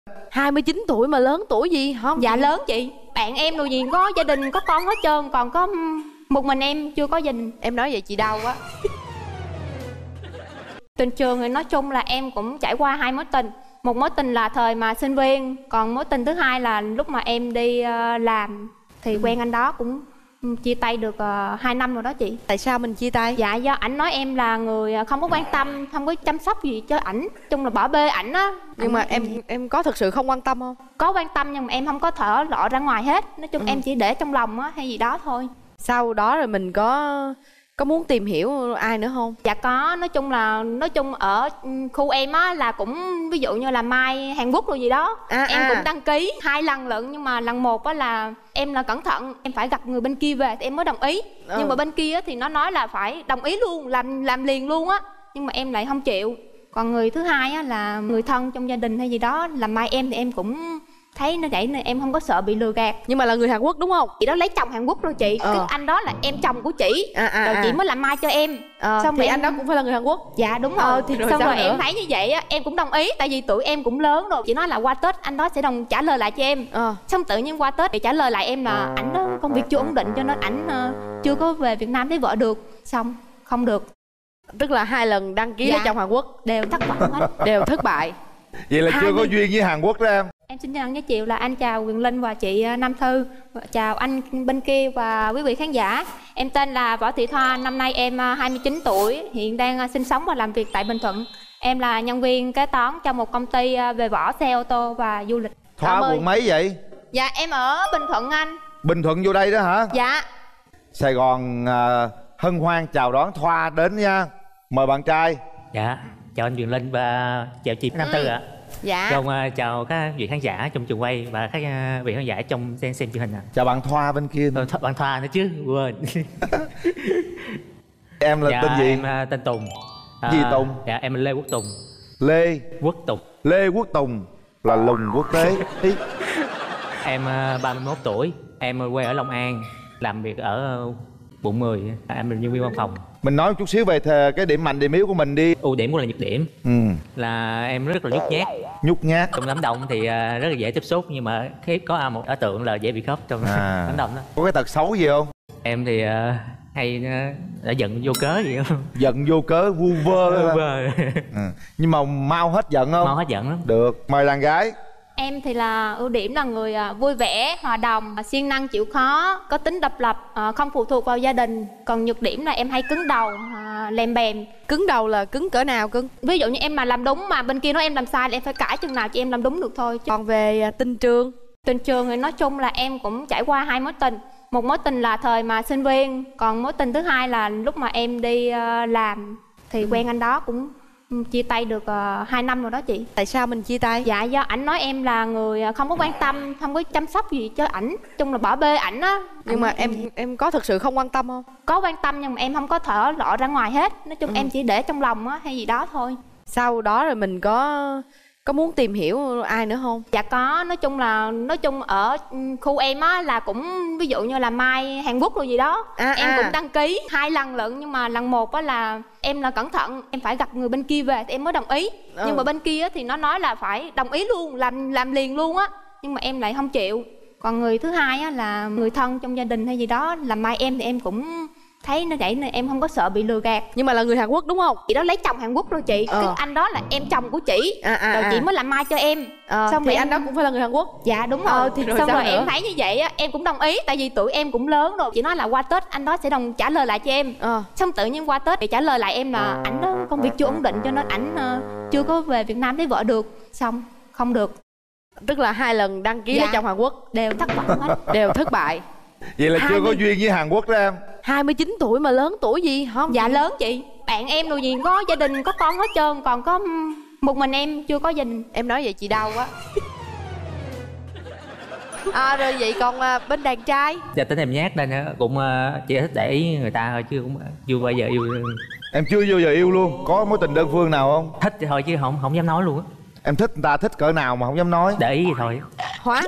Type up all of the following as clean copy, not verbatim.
29 tuổi mà lớn tuổi gì không? Dạ lớn chị. Bạn em đồ gì có gia đình, có con hết trơn. Còn có một mình em chưa có gia đình. Em nói vậy chị đau quá. Tình trường thì nói chung là em cũng trải qua 2 mối tình. Một mối tình là thời mà sinh viên. Còn mối tình thứ hai là lúc mà em đi làm. Thì quen anh đó cũng chia tay được 2 năm rồi đó chị. Tại sao mình chia tay? Dạ do ảnh nói em là người không có quan tâm, không có chăm sóc gì cho ảnh, chung là bỏ bê ảnh á. Nhưng mà em có thực sự không quan tâm không? Có quan tâm nhưng mà em không có thở lộ ra ngoài hết. Nói chung em chỉ để trong lòng á hay gì đó thôi. Sau đó rồi mình có muốn tìm hiểu ai nữa không? Dạ có, nói chung ở khu em á là cũng ví dụ như là Mai Hàn Quốc rồi gì đó. Em cũng đăng ký 2 lần lận, nhưng mà lần một á là em là cẩn thận, em phải gặp người bên kia về thì em mới đồng ý. Nhưng mà bên kia thì nó nói là phải đồng ý luôn, làm liền luôn á. Nhưng mà em lại không chịu. Còn người thứ hai á là người thân trong gia đình hay gì đó làm mai em thì em cũng thấy nó vậy nên em không có sợ bị lừa gạt. Nhưng mà là người Hàn Quốc đúng không? Chị đó lấy chồng Hàn Quốc rồi chị. Cái anh đó là em chồng của chị. Rồi chị mới làm mai cho em. Xong thì anh đó cũng phải là người Hàn Quốc. Dạ đúng rồi. Thì rồi xong rồi nữa? Em thấy như vậy á em cũng đồng ý, tại vì tụi em cũng lớn rồi. Chị nói là qua Tết anh đó sẽ trả lời lại cho em. Xong tự nhiên qua Tết thì trả lời lại em là ảnh đó công việc chưa ổn định cho nên ảnh chưa có về Việt Nam thấy vợ được. Xong không được. Tức là 2 lần đăng ký lấy chồng Hàn Quốc đều thất bại hết. Đều thất bại. Vậy là chưa có duyên với Hàn Quốc đó em. Em xin chân giới thiệu là anh chào Quyền Linh và chị Nam Thư. Chào anh bên kia và quý vị khán giả. Em tên là Võ Thị Thoa, năm nay em 29 tuổi, hiện đang sinh sống và làm việc tại Bình Thuận. Em là nhân viên kế toán cho một công ty về vỏ xe ô tô và du lịch. Thoa quận mấy vậy? Dạ em ở Bình Thuận anh. Bình Thuận vô đây đó hả? Dạ. Sài Gòn hân hoan chào đón Thoa đến nha. Mời bạn trai. Dạ, chào anh Quyền Linh và chào chị Nam Thư ạ. Dạ. Chào các vị khán giả trong trường quay và các vị khán giả trong xem truyền hình ạ. Chào bạn Thoa bên kia. Bạn Thoa nữa chứ, quên. Em là tên gì? Em tên Tùng. Gì Tùng? Dạ em là Lê Quốc Tùng. Lê Quốc Tùng. Lê Quốc Tùng là lùng quốc tế. Em 31 tuổi, em quê ở Long An, làm việc ở quận 10, em là nhân viên văn phòng. Mình nói một chút xíu về cái điểm mạnh điểm yếu của mình đi. Ưu điểm của là nhược điểm là em rất là nhút nhát. Nhút nhát. Trong đám đông thì rất là dễ tiếp xúc, nhưng mà khi có một ấn tượng là dễ bị khớp trong đám đông đó. Có cái tật xấu gì không? Em thì hay đã giận vô cớ gì không? Giận vô cớ vu vơ. Nhưng mà mau hết giận không? Mau hết giận lắm. Được, mời đàn gái. Em thì là ưu điểm là người vui vẻ, hòa đồng, siêng năng chịu khó, có tính độc lập, không phụ thuộc vào gia đình. Còn nhược điểm là em hay cứng đầu, lèm bèm. Cứng đầu là cứng cỡ nào cưng? Ví dụ như em mà làm đúng mà bên kia nói em làm sai thì em phải cãi chừng nào chị em làm đúng được thôi. Còn về tình trường? Tình trường thì nói chung là em cũng trải qua 2 mối tình. Một mối tình là thời mà sinh viên. Còn mối tình thứ hai là lúc mà em đi làm. Thì quen anh đó cũng chia tay được 2 năm rồi đó chị. Tại sao mình chia tay? Dạ do ảnh nói em là người không có quan tâm, không có chăm sóc gì cho ảnh, chung là bỏ bê ảnh á. Nhưng mà em có thực sự không quan tâm không? Có quan tâm nhưng mà em không có thở lộ ra ngoài hết. Nói chung em chỉ để trong lòng á hay gì đó thôi. Sau đó rồi mình có muốn tìm hiểu ai nữa không? Dạ có, nói chung ở khu em á là cũng ví dụ như là Mai Hàn Quốc rồi gì đó. Em cũng đăng ký 2 lần lận, nhưng mà lần một á là em là cẩn thận, em phải gặp người bên kia về thì em mới đồng ý. Nhưng mà bên kia thì nó nói là phải đồng ý luôn, làm liền luôn á. Nhưng mà em lại không chịu. Còn người thứ hai á là người thân trong gia đình hay gì đó làm mai em thì em cũng thấy nó vậy nên em không có sợ bị lừa gạt. Nhưng mà là người Hàn Quốc đúng không? Chị đó lấy chồng Hàn Quốc rồi chị. Cái anh đó là em chồng của chị. Rồi chị mới làm mai cho em. Xong thì anh đó cũng phải là người Hàn Quốc. Dạ đúng rồi. Thì rồi xong rồi nữa? Em thấy như vậy á em cũng đồng ý, tại vì tụi em cũng lớn rồi. Chị nói là qua Tết anh đó sẽ trả lời lại cho em. Xong tự nhiên qua Tết thì trả lời lại em là ảnh đó công việc chưa ổn định cho nên ảnh chưa có về Việt Nam thấy vợ được. Xong không được. Tức là 2 lần đăng ký lấy chồng Hàn Quốc đều thất bại hết. Đều thất bại. Vậy là chưa có duyên với Hàn Quốc đó em. 29 tuổi mà lớn tuổi gì không? Dạ lớn chị. Bạn em đồ gì có gia đình, có con hết trơn. Còn có một mình em chưa có gia đình. Em nói vậy chị đau quá. Rồi vậy còn bên đàn trai? Dạ tính em nhát nên cũng chỉ thích để ý người ta thôi, chứ cũng chưa bao giờ yêu. Em chưa bao giờ yêu luôn? Có mối tình đơn phương nào không? Thích thì thôi chứ không dám nói luôn á. Em thích người ta thích cỡ nào mà không dám nói? Để ý thì thôi. Khoan,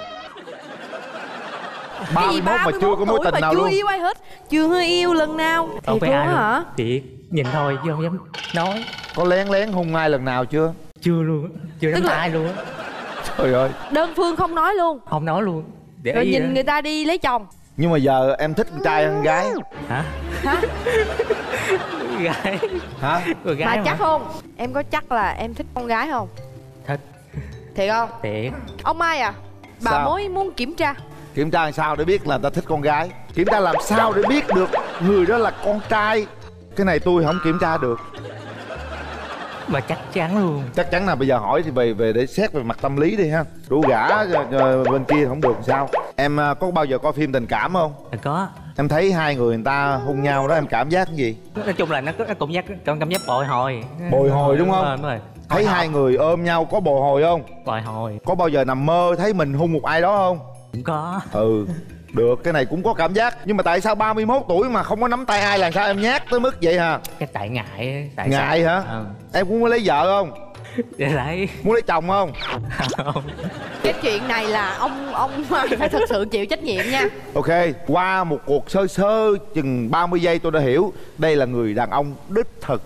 31 mà chưa có mối tình nào chưa luôn? Chưa yêu ai hết. Chưa yêu lần nào. Không Thiệt phải luôn ai hả? Thiệt, nhìn thôi chứ không dám nói. Có lén hung ai lần nào chưa? Chưa luôn á, chưa dám ai luôn á. Trời ơi. Đơn phương không nói luôn. Không nói luôn. Để Rồi ý nhìn đó. người ta đi lấy chồng. Nhưng mà giờ em thích con trai hay con gái? Hả? Hả? Gái. Hả? Con gái Mà chắc không? Em có chắc là em thích con gái không? Thích. Thiệt không? Thiệt. Ông Mai à, bà Sao? mới muốn kiểm tra. Kiểm tra làm sao để biết là ta thích con gái? Kiểm tra làm sao để biết được người đó là con trai? Cái này tôi không kiểm tra được. Mà chắc chắn luôn. Chắc chắn là bây giờ hỏi thì về để xét về mặt tâm lý đi ha. Rủ gã bên kia không được sao? Em có bao giờ coi phim tình cảm không? Có. Em thấy hai người ta hôn nhau đó em cảm giác cái gì? Nói chung là nó cảm giác bồi hồi. Bồi hồi đúng không? Đúng rồi. Thấy hai người ôm nhau có bồi hồi không? Bồi hồi. Có bao giờ nằm mơ thấy mình hôn một ai đó không? Cũng có. Ừ. Được, cái này cũng có cảm giác. Nhưng mà tại sao 31 tuổi mà không có nắm tay ai, làm sao em nhát tới mức vậy hả? Cái tại ngại. Tại Ngại sao? hả? Em cũng muốn lấy vợ không? Để lấy. Muốn lấy chồng không? Không. Cái chuyện này là ông Mai phải thật sự chịu trách nhiệm nha. Ok, qua một cuộc sơ sơ chừng 30 giây tôi đã hiểu đây là người đàn ông đích thực.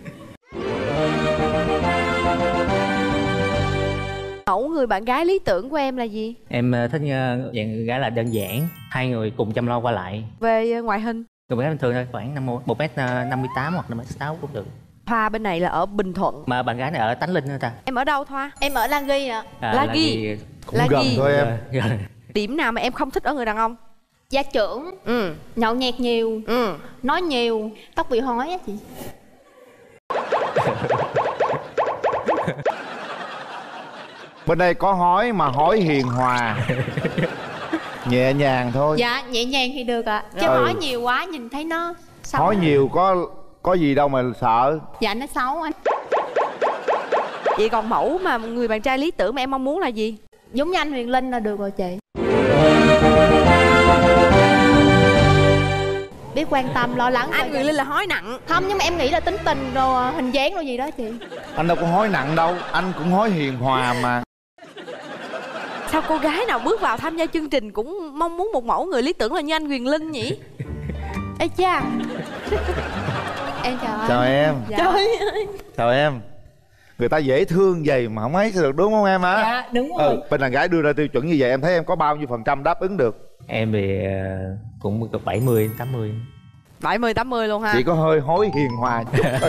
Mẫu người bạn gái lý tưởng của em là gì? Em thích dạng gái là đơn giản, hai người cùng chăm lo qua lại. Về ngoại hình? Người bạn gái bình thường thôi, khoảng 1m58 hoặc 5m6 cũng được. Thoa bên này là ở Bình Thuận. Mà bạn gái này ở Tánh Linh nữa ta. Em ở đâu Thoa? Em ở La Ghi ạ. La Ghi. Cũng Là gần gì? thôi em. Điểm nào mà em không thích ở người đàn ông? Gia trưởng, Ừ. nhậu nhẹt nhiều, Ừ. nói nhiều, tóc bị hói á chị. Bên đây có hói mà hói hiền hòa. Nhẹ nhàng thôi. Dạ nhẹ nhàng thì được ạ. Chứ Ừ. hói nhiều quá nhìn thấy nó xấu. Hói nhiều có gì đâu mà sợ. Dạ nó xấu anh. Vậy còn mẫu mà người bạn trai lý tưởng mà em mong muốn là gì? Giống như anh Huyền Linh là được rồi chị. Biết quan tâm lo lắng. Anh Huyền Linh là hói nặng. Không, nhưng mà em nghĩ là tính tình rồi hình dáng rồi gì đó chị. Anh đâu có hói nặng đâu, anh cũng hói hiền hòa mà. Sao cô gái nào bước vào tham gia chương trình cũng mong muốn một mẫu người lý tưởng là như anh Huyền Linh nhỉ? Ê cha. Em chào anh. Chào em. Dạ. Trời ơi. Chào em. Người ta dễ thương vậy mà không ấy được đúng không em hả? Dạ đúng rồi. Bên đàn gái đưa ra tiêu chuẩn như vậy em thấy em có bao nhiêu phần trăm đáp ứng được? Em thì cũng 70-80. 70-80 luôn ha. Chỉ có hơi hối hiền hòa chút thôi.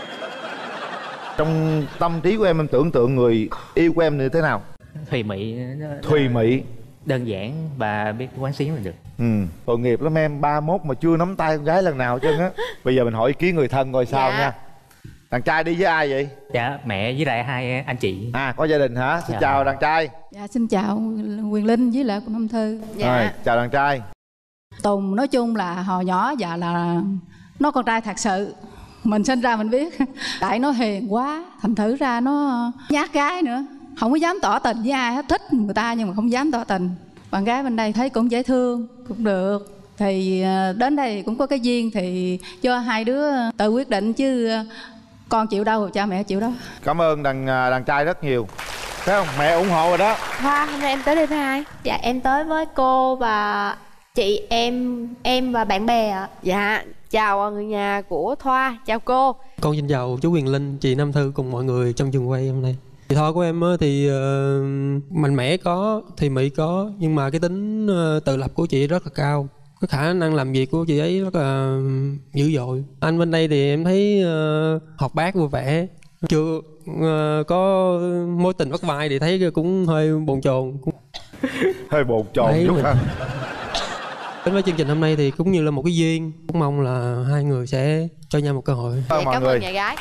Trong tâm trí của em tưởng tượng người yêu của em như thế nào? Thùy mị. Thùy mị. Đơn giản và biết quán xuyến là được. Tội nghiệp lắm em, 31 mà chưa nắm tay con gái lần nào chứ á. Bây giờ mình hỏi ý kiến người thân coi sao Dạ. nha. Đàn trai đi với ai vậy? Dạ mẹ với lại hai anh chị. À có gia đình hả? Xin Dạ. chào đàn trai. Dạ xin chào Quyền Linh với lại cô Năm Thư. Dạ. Rồi, chào đàn trai. Tùng nói chung là hồi nhỏ dạ là nó con trai thật sự. Mình sinh ra mình biết. Tại nó hiền quá, thành thử ra nó nhát gái nữa. Không có dám tỏ tình với ai hết, thích người ta nhưng mà không dám tỏ tình. Bạn gái bên đây thấy cũng dễ thương, cũng được. Thì đến đây cũng có cái duyên thì cho hai đứa tự quyết định chứ con chịu đâu cha mẹ chịu đó. Cảm ơn đàn trai rất nhiều. Thấy không? Mẹ ủng hộ rồi đó. Thoa, hôm nay em tới đây với ai? Dạ em tới với cô và chị em và bạn bè ạ. Dạ, chào người nhà của Thoa, chào cô. Con xin chào chú Quyền Linh, chị Nam Thư cùng mọi người trong trường quay hôm nay. Thì Thoa của em thì mạnh mẽ có, thì Mỹ có, nhưng mà cái tính tự lập của chị rất là cao. Cái khả năng làm việc của chị ấy rất là dữ dội. Anh bên đây thì em thấy hoạt bát vui vẻ, chưa có mối tình bắt vai thì thấy cũng hơi bồn chồn. Hơi bồn chồn Đấy, chút mình- ha. Đến với chương trình hôm nay thì cũng như là một cái duyên, cũng mong là hai người sẽ cho nhau một cơ hội. Dạ, Mọi cảm người. ơn nhà gái.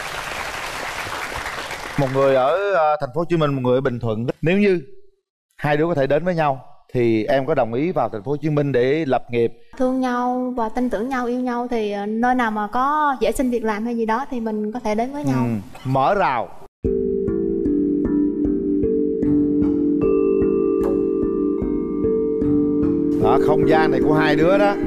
Một người ở thành phố Hồ Chí Minh, một người ở Bình Thuận. Nếu như hai đứa có thể đến với nhau thì em có đồng ý vào thành phố Hồ Chí Minh để lập nghiệp? Thương nhau và tin tưởng nhau, yêu nhau thì nơi nào mà có dễ xin việc làm hay gì đó thì mình có thể đến với nhau. Mở rào. Đó, không gian này của hai đứa đó.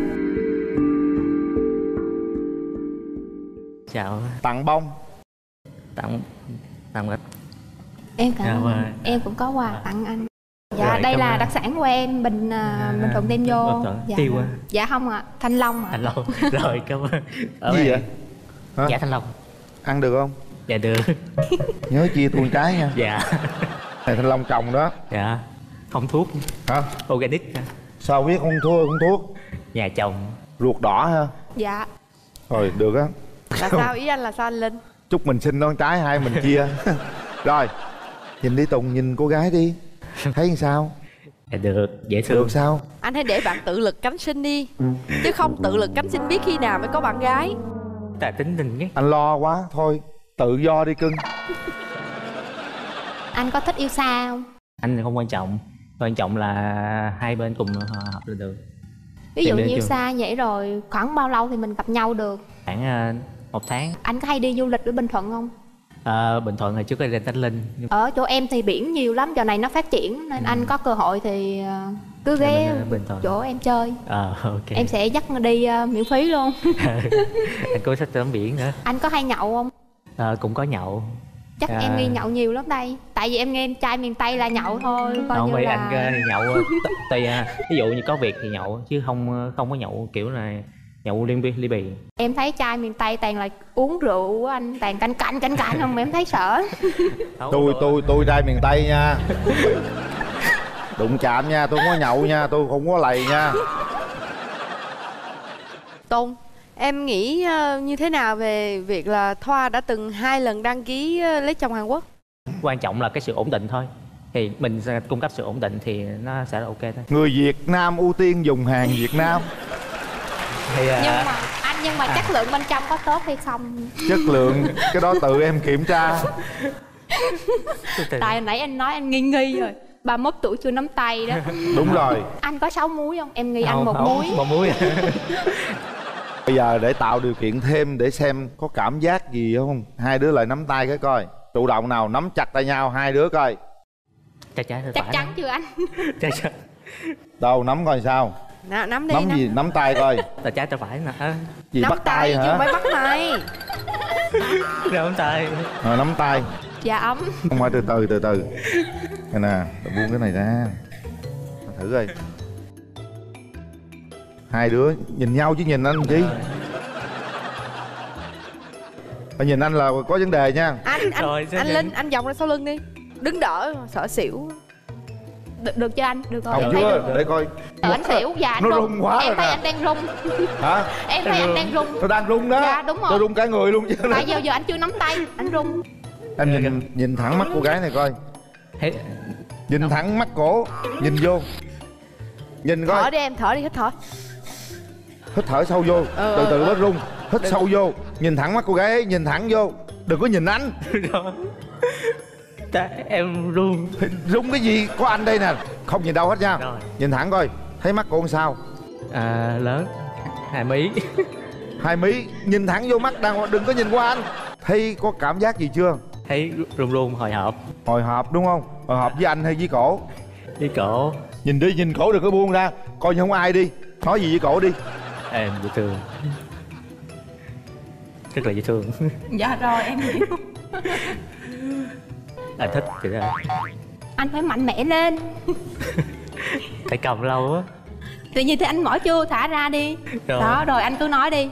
Chào. Tặng bông. Tặng ít. Em cảm Dạ, ơn. vâng. Em cũng có quà tặng anh. Dạ Rồi, đây cảm là ơn. đặc sản của em, Bình Thuận đem vô. Bình Thuận. Dạ. Tiêu à? Dạ không ạ, Thanh Long ạ. Anh Long. Rồi cảm ơn. Ở Gì đây. vậy? Hả? Dạ Thanh Long. Ăn được không? Dạ được. Nhớ chia tuôn trái nha. Dạ. Này thanh long trồng đó. Dạ. Không thuốc. Hả? Organic. Sao biết không thuốc? Nhà chồng. Ruột đỏ ha? Dạ. Rồi được á. Là sao, ý anh là sao anh Linh? Chúc mình sinh con trái, hai mình chia. Rồi, nhìn đi Tùng, nhìn cô gái đi. Thấy làm sao? Dạ được, dễ thương. Được sao? Anh hãy để bạn tự lực cánh sinh đi, chứ không tự lực cánh sinh biết khi nào mới có bạn gái. Tại tính tình cái. Anh lo quá, thôi tự do đi cưng. Anh có thích yêu xa không? Anh thì không quan trọng. Quan trọng là hai bên cùng hợp là được. Ví dụ Tìm đến như yêu chưa? xa vậy rồi khoảng bao lâu thì mình gặp nhau được? Khoảng 1 tháng. Anh có hay đi du lịch ở Bình Thuận không? Bình Thuận hồi trước có lên Tánh Linh. Ở chỗ em thì biển nhiều lắm, giờ này nó phát triển nên anh có cơ hội thì cứ ghé Bình Thuận. chỗ em chơi. Ok. Em sẽ dắt đi miễn phí luôn. Anh có thích tắm biển nữa. Anh có hay nhậu không? Cũng có nhậu. Chắc em nghi nhậu nhiều lắm đây. Tại vì em nghe trai miền Tây là nhậu thôi. Coi Không, như vì là... anh thì nhậu tùy ví dụ như có việc thì nhậu, chứ không có nhậu kiểu là nhậu ly bì. Em thấy trai miền Tây toàn là uống rượu, anh toàn canh cạnh không mà em thấy sợ. Tôi trai miền Tây nha. Đụng chạm nha, tôi không có nhậu nha, tôi không có lầy nha. Tùng, em nghĩ như thế nào về việc là Thoa đã từng 2 lần đăng ký lấy chồng Hàn Quốc? Quan trọng là cái sự ổn định thôi. Thì mình sẽ cung cấp sự ổn định thì nó sẽ là ok thôi. Người Việt Nam ưu tiên dùng hàng Việt Nam. Thì, nhưng mà chất lượng bên trong có tốt hay không? Chất lượng cái đó tự em kiểm tra. Tại hồi nãy anh nói anh nghi rồi, 31 tuổi chưa nắm tay đó. Đúng rồi. Anh có 6 múi không? Em nghĩ anh 1 múi. 1 múi. Bây giờ để tạo điều kiện thêm để xem có cảm giác gì không, hai đứa lại nắm tay cái coi. Chủ động nào nắm chặt tay nhau hai đứa coi. Chắc chắn chưa anh? Chắc chắn. Đâu nắm coi sao. Nào, nắm đi. Nắm gì? Nắm tay coi. Tay trái tay phải nè. Gì nắm bắt tay chứ hả? không phải bắt tay. Nắm tay. Rồi nắm tay. Dạ ấm. Không phải từ từ. Đây nè, buông cái này ra. Thử coi. Hai đứa nhìn nhau chứ nhìn anh chi. Nhìn anh là có vấn đề nha. Anh Linh, anh vòng ra sau lưng đi. Đứng đỡ, sợ xỉu. Được chưa anh? Được rồi. Không chưa, để coi. Anh xỉu, dạ anh nó rung quá em rồi thấy nè. anh đang rung. Hả? Em thấy anh đang rung. Tôi đang rung đó. Dạ đúng rồi. Tôi rung cả người luôn chứ. Tại giờ anh chưa nắm tay, anh rung. Em nhìn thẳng mắt cô gái này coi. Nhìn thẳng mắt cổ, nhìn vô. Nhìn coi. Thở đi em, thở đi, hít thở. Hít thở sâu vô, từ từ bớt rung. Hít sâu vô, nhìn thẳng mắt cô gái ấy, nhìn thẳng vô. Đừng có nhìn anh. Em run. Rung cái gì, có anh đây nè. Không nhìn đâu hết nha. Nhìn thẳng coi, thấy mắt cô làm sao? Lớn 2 mí. 2 mí, nhìn thẳng vô mắt đừng có nhìn qua anh. Thấy có cảm giác gì chưa? Thấy run hồi hộp. Hồi hộp đúng không? Hồi hộp với anh hay với cổ? Với cổ. Nhìn đi, nhìn cổ đừng có buông ra. Coi như không ai đi. Nói gì với cổ đi. Em dễ thương. Rất là dễ thương. Dạ rồi em hiểu. Anh thích kiểu đó. Anh phải mạnh mẽ lên. Phải cầm lâu á. Tự nhiên thì anh mỏi chưa, thả ra đi. Đó rồi anh cứ nói đi.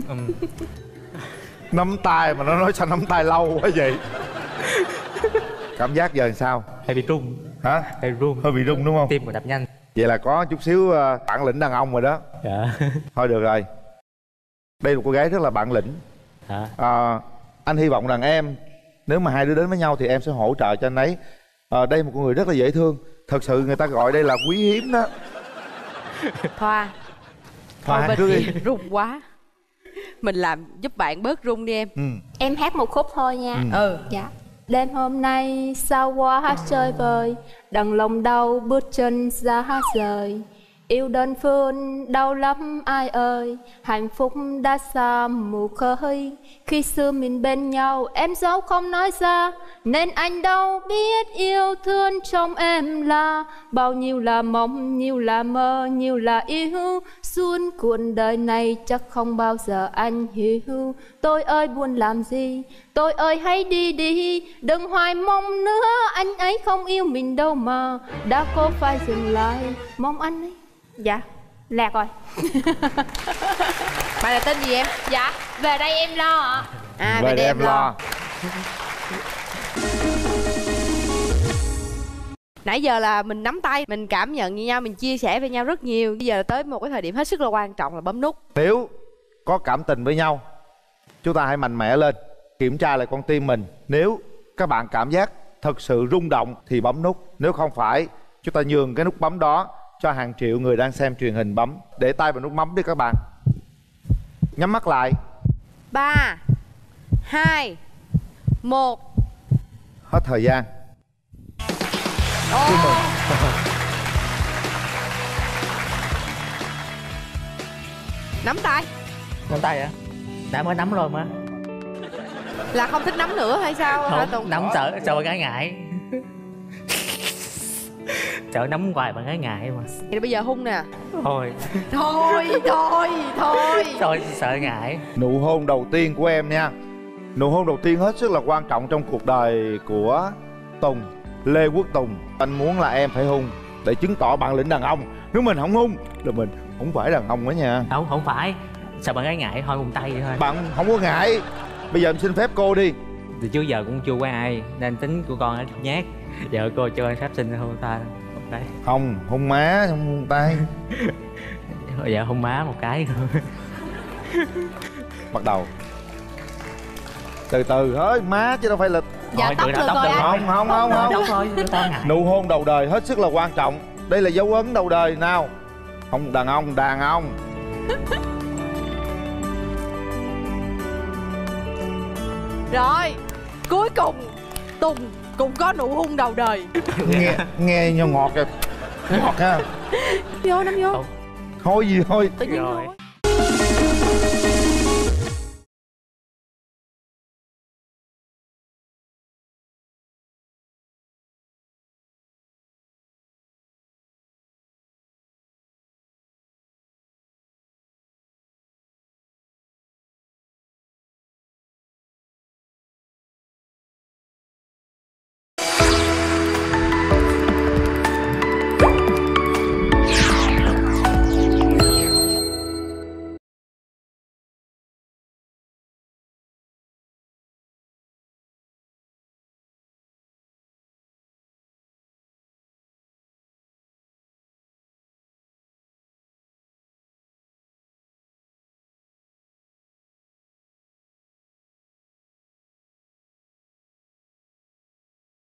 Nắm tay mà nó nói sao nắm tay lâu quá vậy? Cảm giác giờ làm sao? Hay bị run. Hả? Hay run. Hơi bị run đúng không? Tim còn đập nhanh. Vậy là có chút xíu bản lĩnh đàn ông rồi đó. Dạ. Thôi được rồi. Đây là một cô gái rất là bản lĩnh. Anh hy vọng rằng em, nếu mà hai đứa đến với nhau thì em sẽ hỗ trợ cho anh ấy. Đây là một con người rất là dễ thương. Thật sự người ta gọi đây là quý hiếm đó. Thoa Thoa cứ đi. Run quá. Mình làm giúp bạn bớt run đi em. Em hát một khúc thôi nha. Dạ. Đêm hôm nay sao quá chơi vời, đằng lòng đau bước chân ra rời. Yêu đơn phương đau lắm ai ơi, hạnh phúc đã xa mù khơi. Khi xưa mình bên nhau em giấu không nói ra, nên anh đâu biết yêu thương trong em là bao nhiêu là mong, nhiêu là mơ, nhiêu là yêu. Suốt cuộc đời này chắc không bao giờ anh hiểu. Tôi ơi buồn làm gì, tôi ơi hãy đi đi, đừng hoài mong nữa, anh ấy không yêu mình đâu mà đã cố phải dừng lại mong anh ấy. Dạ, lạc rồi. Mày là tên gì em? Dạ, về đây em lo ạ. Về đây em lo. Nãy giờ là mình nắm tay, mình cảm nhận với nhau, mình chia sẻ với nhau rất nhiều. Bây giờ là tới một cái thời điểm hết sức là quan trọng là bấm nút. Nếu có cảm tình với nhau, chúng ta hãy mạnh mẽ lên, kiểm tra lại con tim mình. Nếu các bạn cảm giác thật sự rung động thì bấm nút. Nếu không phải, chúng ta nhường cái nút bấm đó cho hàng triệu người đang xem truyền hình bấm. Để tay vào nút bấm đi các bạn. Nhắm mắt lại. 3 2 1. Hết thời gian. Chúc mừng. Nắm tay. Nắm tay hả? Đã mới nắm rồi mà. Là không thích nắm nữa hay sao hả Tùng? Nắm sợ gái ngại. Sợ nắm hoài bạn gái ngại mà. Thì bây giờ hung nè. Thôi sợ ngại. Nụ hôn đầu tiên của em nha. Nụ hôn đầu tiên hết sức là quan trọng trong cuộc đời của Tùng, Lê Quốc Tùng. Anh muốn là em phải hung để chứng tỏ bản lĩnh đàn ông. Nếu mình không hung là mình không phải đàn ông nữa nha. Không phải. Sợ bạn gái ngại thôi, vùng tay vậy thôi. Bạn không có ngại. Bây giờ em xin phép cô đi. Từ trước giờ cũng chưa có ai nên tính của con nó nhát. Vợ cô cho anh sắp sinh hôn ta. Đấy. Không, hôn má, không hôn tay. Dạ hôn má một cái thôi. Bắt đầu. Từ từ thôi, má chứ đâu phải là... Dạ tóc rồi coi anh. Không. Nụ hôn đầu đời hết sức là quan trọng. Đây là dấu ấn đầu đời nào. Không, đàn ông. Rồi, cuối cùng Tùng cũng có nụ hôn đầu đời. Nghe nho ngọt kìa. Ngọt ha. Vô, nắm vô. Thôi gì thôi. Tự nhiên thôi.